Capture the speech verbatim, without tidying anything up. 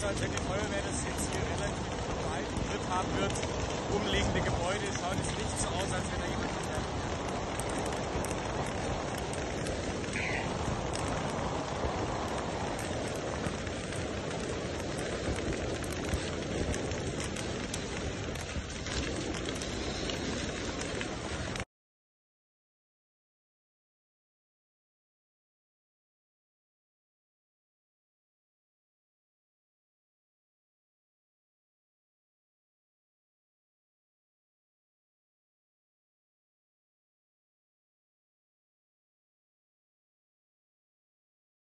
aus, als wenn die Feuerwehr das jetzt hier relativ weit im Griff haben wird. Umliegende Gebäude schaut es nicht so aus, als wenn da jemand